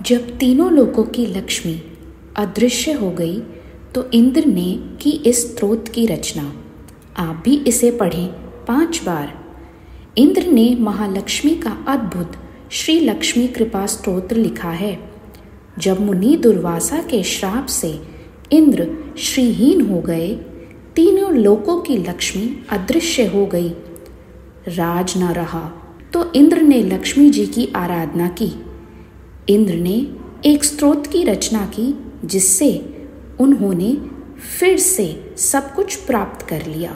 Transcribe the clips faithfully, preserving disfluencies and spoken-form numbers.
जब तीनों लोकों की लक्ष्मी अदृश्य हो गई तो इंद्र ने की इस स्तोत्र की रचना। आप भी इसे पढ़ें पांच बार। इंद्र ने महालक्ष्मी का अद्भुत श्री लक्ष्मी कृपा स्तोत्र लिखा है। जब मुनि दुर्वासा के श्राप से इंद्र श्रीहीन हो गए, तीनों लोकों की लक्ष्मी अदृश्य हो गई, राज न रहा, तो इंद्र ने लक्ष्मी जी की आराधना की। इंद्र ने एक स्तोत्र की रचना की जिससे उन्होंने फिर से सब कुछ प्राप्त कर लिया।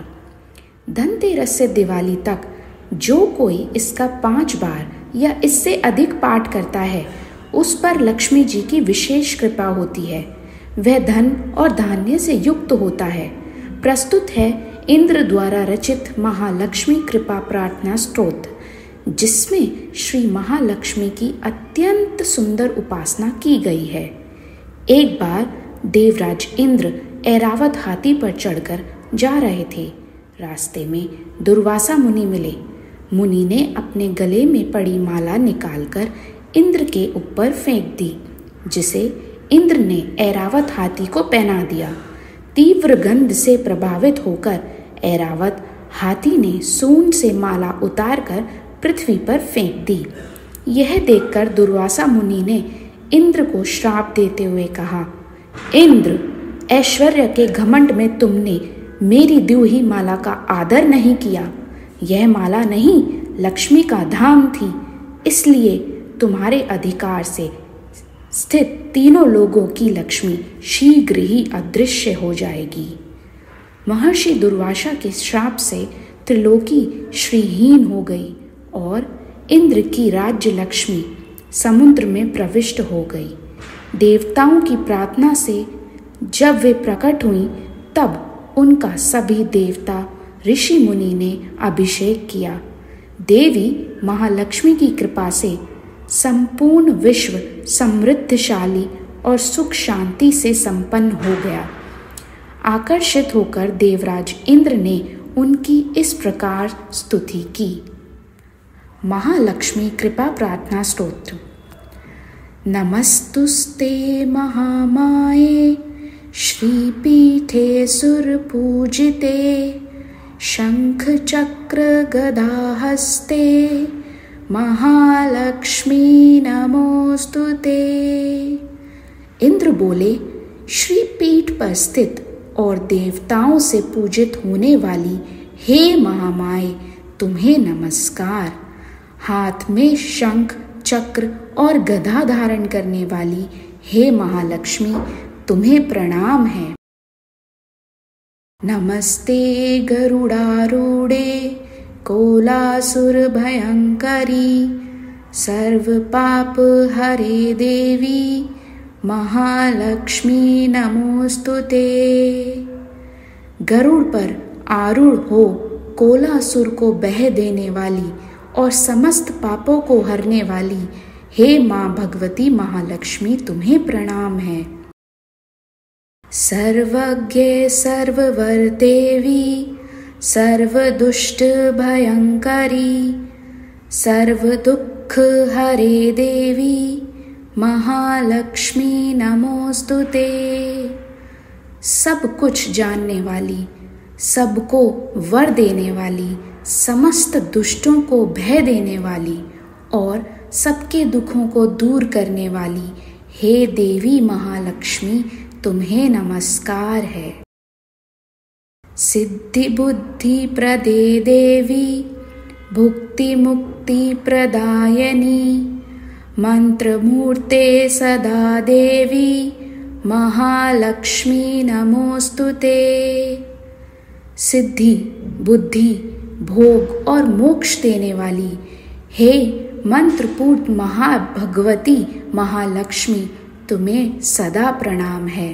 धनतेरस से दिवाली तक जो कोई इसका पांच बार या इससे अधिक पाठ करता है, उस पर लक्ष्मी जी की विशेष कृपा होती है। वह धन और धान्य से युक्त होता है। प्रस्तुत है इंद्र द्वारा रचित महालक्ष्मी कृपा प्रार्थना स्तोत्र, जिसमें श्री महालक्ष्मी की अत्यंत सुंदर उपासना की गई है। एक बार देवराज इंद्र ऐरावत हाथी पर चढ़कर जा रहे थे। रास्ते में दुर्वासा मुनि मिले। मुनि ने अपने गले में पड़ी माला निकालकर इंद्र के ऊपर फेंक दी, जिसे इंद्र ने ऐरावत हाथी को पहना दिया। तीव्र गंध से प्रभावित होकर ऐरावत हाथी ने सूंड से माला उतारकर पृथ्वी पर फेंक दी। यह देखकर दुर्वासा मुनि ने इंद्र को श्राप देते हुए कहा, इंद्र, ऐश्वर्य के घमंड में तुमने मेरी दी हुई माला का आदर नहीं किया। यह माला नहीं, लक्ष्मी का धाम थी, इसलिए तुम्हारे अधिकार से स्थित तीनों लोगों की लक्ष्मी शीघ्र ही अदृश्य हो जाएगी। महर्षि दुर्वासा के श्राप से त्रिलोकी श्रीहीन हो गई और इंद्र की राज्य लक्ष्मी समुद्र में प्रविष्ट हो गई। देवताओं की प्रार्थना से जब वे प्रकट हुई, तब उनका सभी देवता ऋषि मुनि ने अभिषेक किया। देवी महालक्ष्मी की कृपा से संपूर्ण विश्व समृद्धशाली और सुख शांति से संपन्न हो गया। आकर्षित होकर देवराज इंद्र ने उनकी इस प्रकार स्तुति की। महालक्ष्मी कृपा प्रार्थना स्तोत्र। नमस्तुस्ते महामाये श्रीपीठे सुरपूजिते शंख चक्र गदाहस्ते महालक्ष्मी नमोस्तुते। इंद्र बोले, श्रीपीठ पर स्थित और देवताओं से पूजित होने वाली हे महामाये, तुम्हें नमस्कार। हाथ में शंख चक्र और गदा धारण करने वाली हे महालक्ष्मी, तुम्हें प्रणाम है। नमस्ते गरुडारूढ़े कोलासुर भयंकरी सर्व पाप हरे देवी महालक्ष्मी नमोस्तुते। गरुड़ पर आरूढ़ हो कोलासुर को बह देने वाली और समस्त पापों को हरने वाली हे माँ भगवती महालक्ष्मी, तुम्हें प्रणाम है। सर्वज्ञ सर्ववर देवी सर्वदुष्ट भयंकरी सर्व दुख हरे देवी महालक्ष्मी नमोस्तुते। सब कुछ जानने वाली, सबको वर देने वाली, समस्त दुष्टों को भय देने वाली और सबके दुखों को दूर करने वाली हे देवी महालक्ष्मी, तुम्हें नमस्कार है। सिद्धि बुद्धि प्रदे देवी भुक्ति मुक्ति प्रदायनी मंत्र मूर्ते सदा देवी महालक्ष्मी नमोस्तुते। सिद्धि बुद्धि भोग और मोक्ष देने वाली हे मंत्रपूर्ण महाभगवती महालक्ष्मी, तुम्हें सदा प्रणाम है।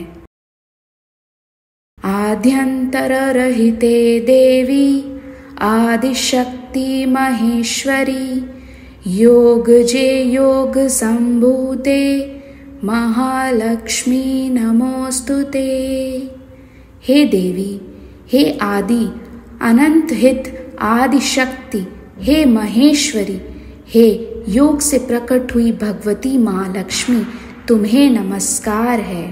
आद्यंतर रहिते देवी आदिशक्ति महेश्वरी योग जे योग संभूते महालक्ष्मी नमोस्तुते। हे देवी, हे आदि अनंत हित आदि शक्ति, हे महेश्वरी, हे योग से प्रकट हुई भगवती महालक्ष्मी, तुम्हें नमस्कार है।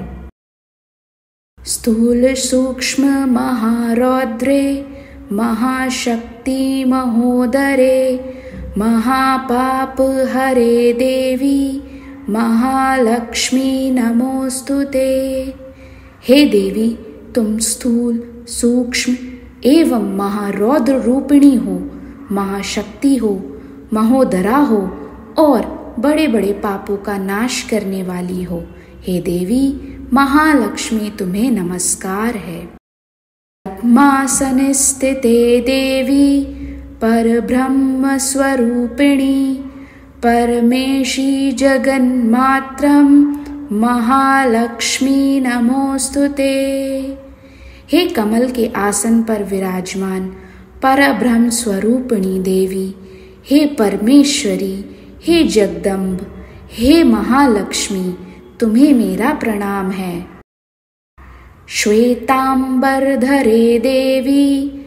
स्थूल सूक्ष्म महारौद्रे महाशक्ति महोदरे महापाप हरे देवी महालक्ष्मी नमोस्तुते। हे देवी, तुम स्थूल सूक्ष्म एवं महारौद्र रूपिणी हो, महाशक्ति हो, महोदरा हो और बड़े बड़े पापों का नाश करने वाली हो। हे देवी महालक्ष्मी, तुम्हें नमस्कार है। पद्मासने स्थिते देवी परब्रह्म स्वरूपिणी परमेशी जगन्मात्रम महालक्ष्मी नमोस्तुते। हे कमल के आसन पर विराजमान परब्रह्म स्वरूपिणी देवी, हे परमेश्वरी, हे जगदम्ब, हे महालक्ष्मी, तुम्हें मेरा प्रणाम है। श्वेतांबरधरे देवी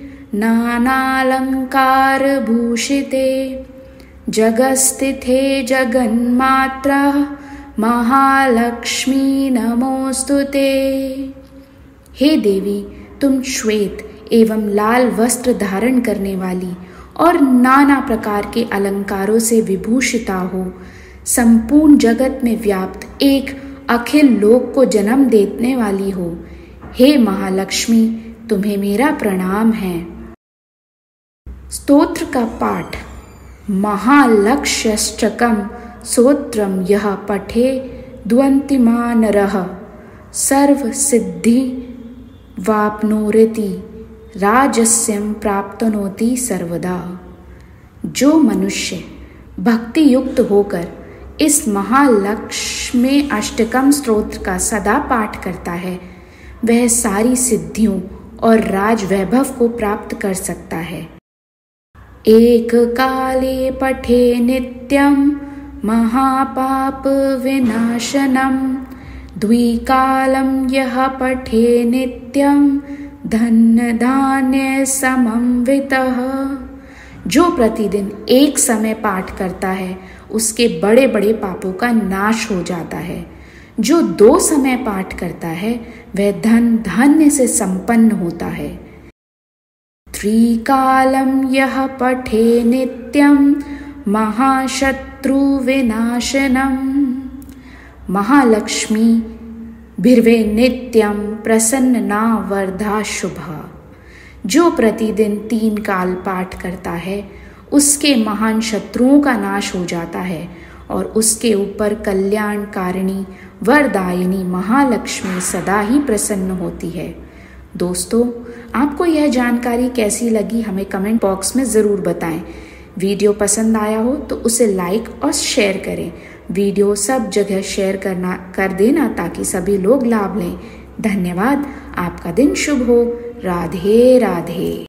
नानालंकार भूषिते जगस्थिते जगन्मात्रा महालक्ष्मी नमोस्तुते। हे देवी, तुम श्वेत एवं लाल वस्त्र धारण करने वाली और नाना प्रकार के अलंकारों से विभूषिता हो, संपूर्ण जगत में व्याप्त एक अखिल लोक को जन्म देने वाली हो। हे महालक्ष्मी, तुम्हें मेरा प्रणाम है। स्तोत्र का पाठ। महालक्ष्यष्टकम स्तोत्रम यह पठे द्वंतिमानरः सर्व सिद्धि वाप्नोति राजस्यं प्राप्तनोति सर्वदा। जो मनुष्य भक्ति युक्त होकर इस महालक्ष्मी अष्टकम स्तोत्र का सदा पाठ करता है, वह सारी सिद्धियों और राज वैभव को प्राप्त कर सकता है। एक काले पठे नित्यं महापाप विनाशनम द्विकालं यः पठे नित्यं धन्य धान्य समन्वितः। जो प्रतिदिन एक समय पाठ करता है उसके बड़े बड़े पापों का नाश हो जाता है। जो दो समय पाठ करता है वह धन धान्य से संपन्न होता है। त्रिकालं यः पठे नित्यं महाशत्रु विनाशनम महालक्ष्मी भिर्वे नित्यं प्रसन्ना वरदा शुभा। जो प्रतिदिन तीन काल पाठ करता है उसके महान शत्रुओं का नाश हो जाता है और उसके ऊपर कल्याणकारिणी वरदायिनी महालक्ष्मी सदा ही प्रसन्न होती है। दोस्तों, आपको यह जानकारी कैसी लगी हमें कमेंट बॉक्स में ज़रूर बताएं। वीडियो पसंद आया हो तो उसे लाइक और शेयर करें। वीडियो सब जगह शेयर करना कर देना ताकि सभी लोग लाभ लें। धन्यवाद। आपका दिन शुभ हो। राधे राधे।